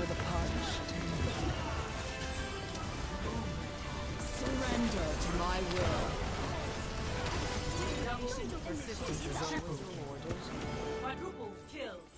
the punched. Surrender to my will. Assistance is always rewarded. Quadruple kill.